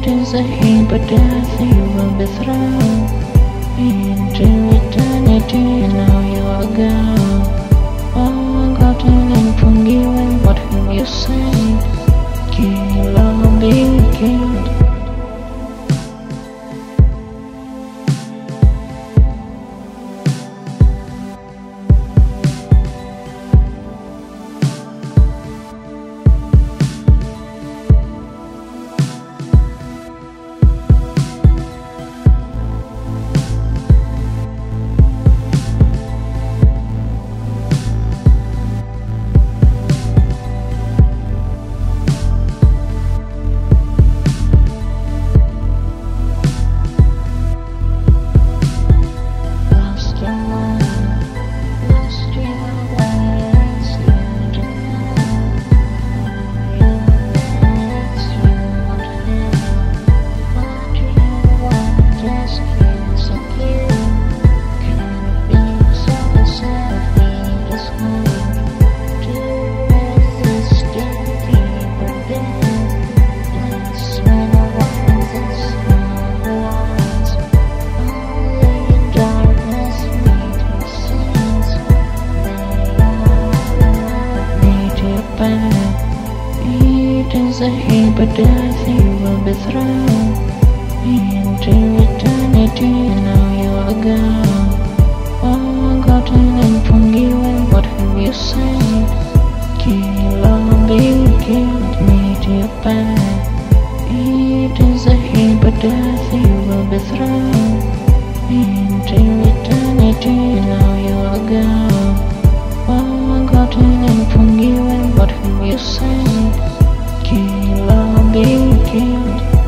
It is a hint, but death you will be thrown into eternity. Now you are gone. Forgotten and forgiven. What have you said? Kill or be killed. It is a hint, but death you will be thrown into eternity. Now you are gone. Forgotten and forgiven. What have you said? Kill or be killed. Meet your path. It is a hint, but death you will be thrown into eternity. Now you are gone. Forgotten and forgiven. What have you said? Kill or be killed.